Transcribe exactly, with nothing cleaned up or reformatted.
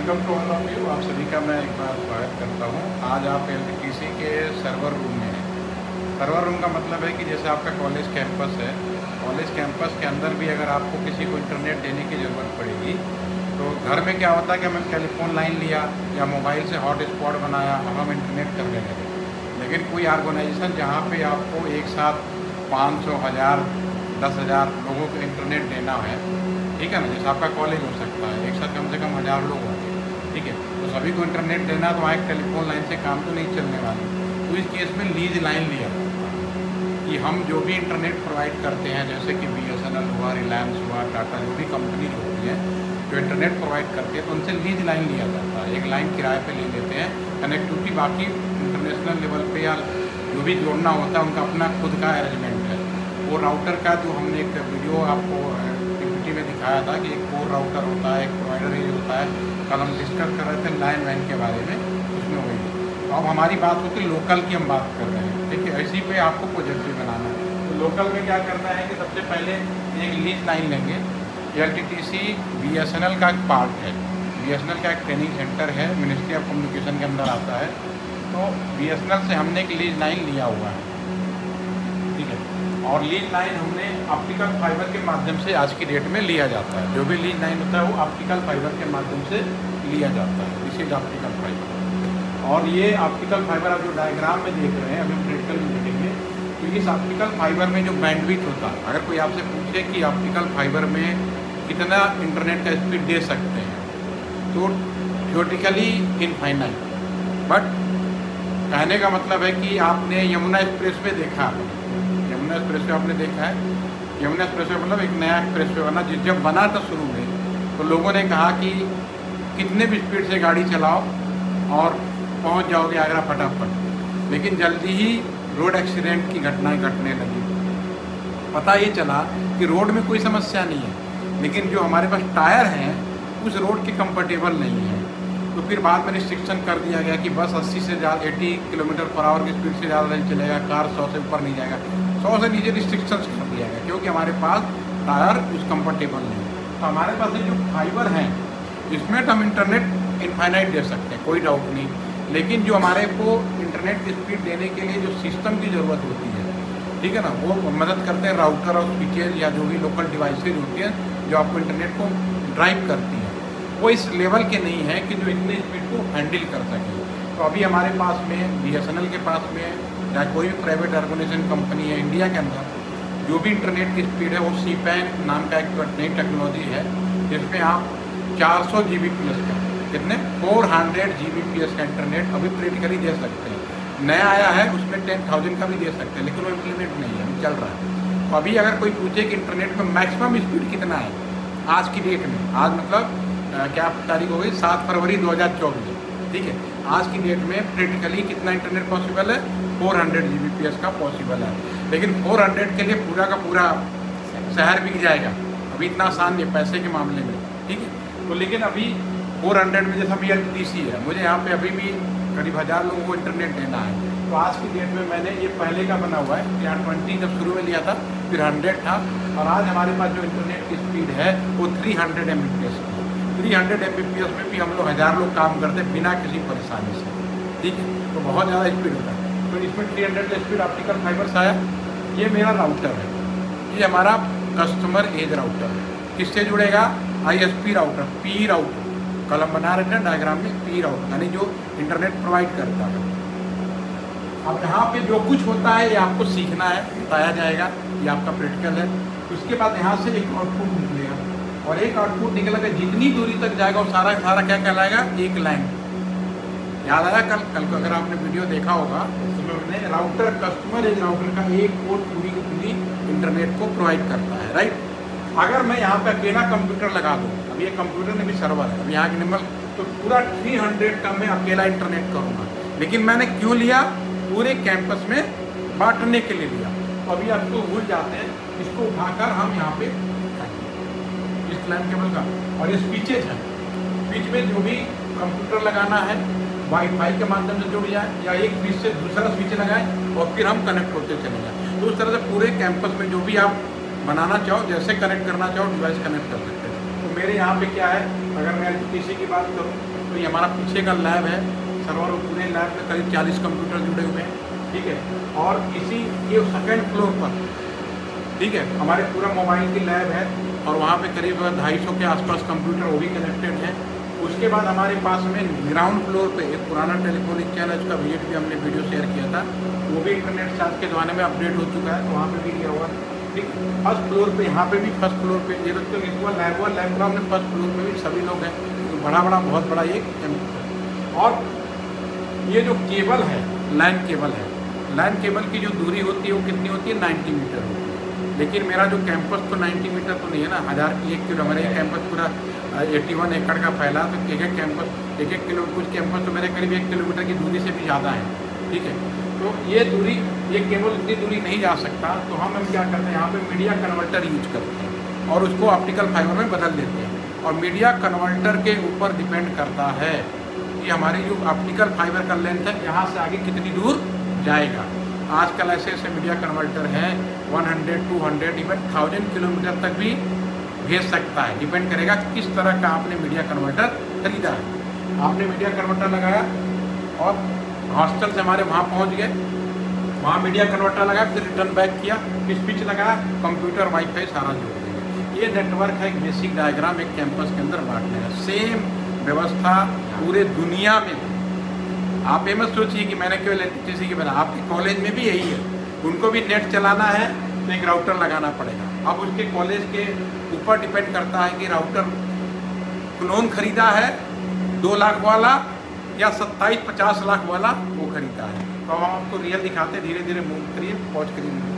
Welcome to all of you. आप सभी का मैं एक बार स्वागत करता हूं। आज आप एल टी टी सी के सर्वर रूम में हैं। सर्वर रूम का मतलब है कि जैसे आपका कॉलेज कैंपस है, कॉलेज कैंपस के अंदर भी अगर आपको किसी को इंटरनेट देने की ज़रूरत पड़ेगी तो घर में क्या होता है कि हमें टेलीफोन लाइन लिया या मोबाइल से हॉट स्पॉट बनाया और हम इंटरनेट करने लगे। लेकिन कोई ऑर्गेनाइजेशन जहाँ पे आपको एक साथ पाँच सौ हज़ार दस हज़ार लोगों को इंटरनेट देना है, ठीक है ना, जैसे आपका कॉलेज हो सकता है, एक साथ कम से कम हज़ार लोग होंगे, ठीक है, तो सभी को इंटरनेट देना तो वहाँ एक टेलीफोन लाइन से काम तो नहीं चलने वाली। तो इस केस में लीज लाइन लिया जाता है कि हम जो भी इंटरनेट प्रोवाइड करते हैं, जैसे कि बी एस एन एल हुआ, रिलायंस हुआ, टाटा, जो भी कंपनी होती है जो इंटरनेट प्रोवाइड करती है, तो उनसे लीज लाइन लिया जाता है। एक लाइन किराए पे ले लेते हैं। कनेक्टिविटी बाकी इंटरनेशनल लेवल पे या जो भी जोड़ना होता है उनका अपना खुद का अरेंजमेंट है। वो राउटर का जो हमने एक वीडियो आपको पीपीटी में दिखाया था कि एक कोर राउटर होता है, एक प्रोवाइडर एरिया होता है। कल हम डिस्कस कर रहे थे लाइन वाइन के बारे में, उसमें वही है। तो अब हमारी बात होती है लोकल की, हम बात कर रहे हैं, ठीक है। इसी पे आपको प्रोजेक्ट भी बनाना है। तो लोकल में क्या करना है कि सबसे पहले एक लीज लाइन लेंगे। L T T C B S N L का एक पार्ट है। बी एस एन एल का एक ट्रेनिंग सेंटर है, मिनिस्ट्री ऑफ कम्युनिकेशन के अंदर आता है। तो बी एस एन एल से हमने एक लीज लाइन लिया हुआ है, ठीक है। और लीज लाइन हमने ऑप्टिकल फाइबर के माध्यम से आज की डेट में लिया जाता है। जो भी लीज लाइन होता है वो ऑप्टिकल फाइबर के माध्यम से लिया जाता है। This is optical fibre. और ये ऑप्टिकल फाइबर आप जो डायग्राम में देख रहे हैं, अभी प्रैक्टिकल में देखेंगे, तो इस ऑप्टिकल फाइबर में जो बैंडविड्थ होता है, अगर कोई आपसे पूछे कि ऑप्टिकल फाइबर में कितना इंटरनेट का स्पीड दे सकते हैं, तो थियोरेटिकली इनफाइनाइट। बट कहने का मतलब है कि आपने यमुना एक्सप्रेस वे देखा, यमुना एक्सप्रेस वे आपने देखा है। यमुना एक्सप्रेस वे मतलब एक नया एक्सप्रेस वे बना, जिस जब बना था शुरू में, तो लोगों ने कहा कि कितने भी स्पीड से गाड़ी चलाओ और पहुंच जाओगे आगरा फटाफट। लेकिन जल्दी ही रोड एक्सीडेंट की घटनाएं घटने लगी। पता ये चला कि रोड में कोई समस्या नहीं है, लेकिन जो हमारे पास टायर हैं उस रोड के कंफर्टेबल नहीं है। तो फिर बाद में रिस्ट्रिक्शन कर दिया गया कि बस अस्सी से ज़्यादा अस्सी किलोमीटर पर आवर की स्पीड से ज़्यादा नहीं चलेगा, कार सौ से ऊपर नहीं जाएगा। सौ से नीचे रिस्ट्रिक्शन कर दिया गया क्योंकि हमारे पास टायर उस कंफर्टेबल नहीं है। तो हमारे पास ये जो फाइबर हैं इसमें तो हम इंटरनेट इनफाइनाइट दे सकते हैं, कोई डाउट नहीं। लेकिन जो हमारे को इंटरनेट की स्पीड देने के लिए जो सिस्टम की ज़रूरत होती है, ठीक है ना, वो मदद करते हैं राउटर और स्विचेज या जो भी लोकल डिवाइसेज होती हैं जो आपको इंटरनेट को ड्राइव करती है, वो इस लेवल के नहीं है कि जो इतने स्पीड को हैंडल कर सकें। तो अभी हमारे पास में बी एस एन एल के पास में या कोई भी प्राइवेट ऑर्गेनाइजेशन कंपनी है इंडिया के अंदर, जो भी इंटरनेट की स्पीड है वो सी पैन नाम का एक नई टेक्नोलॉजी है, जिसमें आप चार सौ जी बी पी एस का, कितने four hundred G B P S का इंटरनेट अभी प्रैक्टिकली दे सकते हैं। नया आया है, उसमें टेन थाउजेंड का भी दे सकते हैं, लेकिन वो इम्प्लीमेंट नहीं है, चल रहा है। तो अभी अगर कोई पूछे कि इंटरनेट में मैक्सिमम स्पीड कितना है आज की डेट में, आज मतलब आ, क्या तारीख हो गई, सात फरवरी दो हज़ार चौबीस, ठीक है, आज की डेट में प्रैक्टिकली कितना इंटरनेट पॉसिबल है, four hundred G B P S का पॉसिबल है। लेकिन फोर हंड्रेड के लिए पूरा का पूरा शहर बिक जाएगा, अभी इतना आसान नहीं पैसे के मामले में, ठीक है। तो लेकिन अभी फोर हंड्रेड में जैसे अभी एल टी टी सी है, मुझे यहाँ पे अभी भी करीब हज़ार लोगों को इंटरनेट देना है। तो आज की डेट में मैंने ये पहले का बना हुआ है, यहाँ ट्वेंटी जब शुरू में लिया था, फिर हंड्रेड था, और आज हमारे पास जो इंटरनेट की स्पीड है वो three hundred M B P S है। Three hundred M B P S में भी हम लोग हज़ार लोग काम करते हैं बिना किसी परेशानी से, ठीक है। तो बहुत ज़्यादा स्पीड होता है। तो इसमें थ्री हंड्रेड का स्पीड ऑप्टिकल फाइबर से आया। ये मेरा राउटर है, ये हमारा कस्टमर एज राउटर है। किससे जुड़ेगा, I S P router, P router, कल हम बना रहे थे डायग्राम में, पी राउटर यानी जो इंटरनेट प्रोवाइड करता है। अब यहाँ पे जो कुछ होता है ये आपको सीखना है, बताया जाएगा, ये आपका प्रैक्टिकल है। उसके बाद यहाँ से एक आउटपुट निकलेगा, और एक आउटपुट निकलेगा जितनी दूरी तक जाएगा वो सारा सारा क्या कहलाएगा, एक लाइन। याद आया कल कल को अगर आपने वीडियो देखा होगा तो हमने राउटर, कस्टमर एज राउटर का एक पोर्ट पूरी की पूरी इंटरनेट को प्रोवाइड करता है, राइट। अगर मैं यहाँ पे अकेला कंप्यूटर लगा दूँ, अभी ये कंप्यूटर में भी सर्वर है, अभी यहाँ के निम्बल, तो पूरा थ्री हंड्रेड का मैं अकेला इंटरनेट करूँगा। लेकिन मैंने क्यों लिया, पूरे कैंपस में बांटने के लिए लिया। तो अभी आपको भूल जाते हैं, इसको उठाकर हम यहाँ पे इस लाइन केबल का, और ये स्विचेज है, स्विच में जो भी कंप्यूटर लगाना है वाईफाई के माध्यम से जुड़ जाए, या एक स्विच से दूसरा स्विच लगाए और फिर हम कनेक्ट होते चले जाए। तो उस तरह से पूरे कैंपस में जो भी आप बनाना चाहो, जैसे कनेक्ट करना चाहो डिवाइस कनेक्ट कर सकते हैं। तो मेरे यहाँ पे क्या है, अगर मैं एल टी सी की बात करूँ तो ये हमारा पीछे का लैब है, सर्वर और पूरे लैब में करीब चालीस कंप्यूटर जुड़े हुए हैं, ठीक है। और इसी ये सेकेंड फ्लोर पर, ठीक है, हमारे पूरा मोबाइल की लैब है और वहाँ पे करीब ढाई सौ के आसपास कंप्यूटर वो भी कनेक्टेड है। उसके बाद हमारे पास में ग्राउंड फ्लोर पे एक पुराना टेलीफोनिक चैनल, उसका विजिट भी हमने वीडियो शेयर किया था, वो भी इंटरनेट से आज के ज़माने में अपडेट हो चुका है, तो वहाँ पे भी लिया हुआ, ठीक। फर्स्ट फ्लोर पे, यहाँ पे भी फर्स्ट फ्लोर पे ये तो लिखा हुआ लैब हुआ, लैब का हमने फर्स्ट फ्लोर पे भी सभी लोग हैं, तो बड़ा बड़ा बहुत बड़ा ये कैंपस है। और ये जो केबल है, लैन केबल है, लैन केबल की जो दूरी होती है वो कितनी होती है, नाइन्टी मीटर होती है। लेकिन मेरा जो कैंपस तो नाइन्टी मीटर तो नहीं है ना, हज़ार की एक किलो, हमारे कैंपस पूरा इक्यासी एकड़ का फैला, तो एक एक कैंपस एक एक किलो, कुछ कैंपस तो मेरे करीब एक किलोमीटर की दूरी से भी ज़्यादा है, ठीक है। तो ये दूरी, ये केबल इतनी दूरी नहीं जा सकता, तो हम हम क्या करते हैं, यहाँ पे मीडिया कन्वर्टर यूज करते हैं और उसको ऑप्टिकल फाइबर में बदल देते हैं। और मीडिया कन्वर्टर के ऊपर डिपेंड करता है कि हमारी जो ऑप्टिकल फाइबर का लेंथ है यहाँ से आगे कितनी दूर जाएगा। आजकल ऐसे ऐसे मीडिया कन्वर्टर हैं सौ, दो सौ, इवन थाउजेंड किलोमीटर तक भी भेज सकता है। डिपेंड करेगा किस तरह का आपने मीडिया कन्वर्टर खरीदा है। आपने मीडिया कन्वर्टर लगाया और हॉस्टल से हमारे वहाँ पहुँच गए, वहाँ मीडिया कन्वर्टर लगाया, फिर रिटर्न बैक किया, स्विच लगाया, कंप्यूटर वाईफाई सारा जोड़ देंगे। ये नेटवर्क है, एक बेसिक डायग्राम एक कैंपस के अंदर बांटने का। सेम व्यवस्था पूरे दुनिया में। आप ये मत सोचिए कि मैंने केवल इलेक्ट्रिसिटी की बना, आपके कॉलेज में भी यही है। उनको भी नेट चलाना है तो एक राउटर लगाना पड़ेगा। अब उसके कॉलेज के ऊपर डिपेंड करता है कि राउटर क्लोन खरीदा है दो लाख वाला या सत्ताईस पचास लाख वाला वो खरीदा है। तो हम आपको रियल दिखाते, धीरे धीरे मूव करिए, पहुँच करिए।